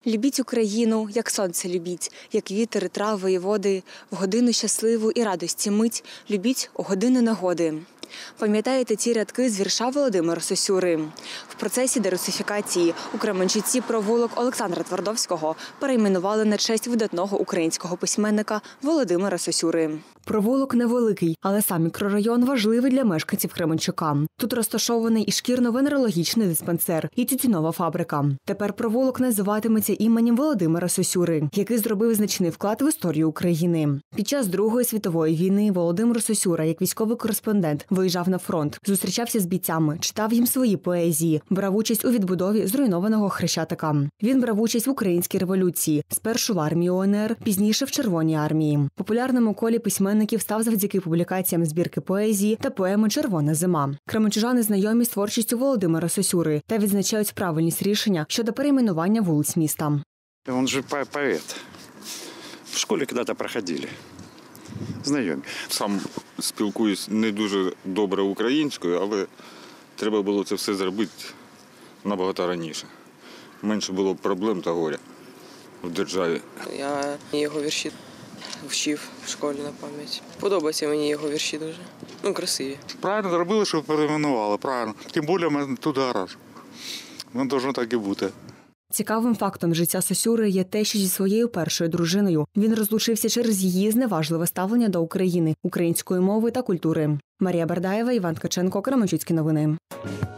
Любіть Україну, як сонце любіть, як вітер, трави і води, в годину щасливу і радості мить, любіть у години негоди. Пам'ятаєте ці рядки з вірша Володимира Сосюри? В процесі дерусифікації у Кременчуці провулок Олександра Твардовського перейменували на честь видатного українського письменника Володимира Сосюри. Провулок невеликий, але сам мікрорайон важливий для мешканців Кременчука. Тут розташований і шкірно-венерологічний диспансер, і тютюнова фабрика. Тепер провулок називатиметься іменем Володимира Сосюри, який зробив значний вклад в історію України. Під час Другої світової війни Володимир Сосюра, як військовий кореспондент, виїжджав на фронт, зустрічався з бійцями, читав їм свої поезії, брав участь у відбудові зруйнованого Хрещатика. Він брав участь в Українській революції, спершу в армії УНР, пізніше в Червоній армії. Популярним у колі письменників став завдяки публікаціям збірки поезії та поеми «Червона зима». Кременчужани знайомі з творчістю Володимира Сосюри та відзначають правильність рішення щодо перейменування вулиць міста. Він же поет. В школі коли-то проходили. Знайомі. Сам спілкуюсь не дуже добре українською, але треба було це все зробити набагато раніше. Менше було проблем та горя в державі. Я його вірші вчив в школі на пам'ять. Подобаються мені його вірші дуже. Красиві. Правильно зробили, що перейменували, правильно. Тим більше ми туди раз. Воно повинно так і бути. Цікавим фактом життя Сосюри є те, що зі своєю першою дружиною він розлучився через її зневажливе ставлення до України, української мови та культури. Марія Бардаєва, Іван Ткаченко, Кременчуцькі новини.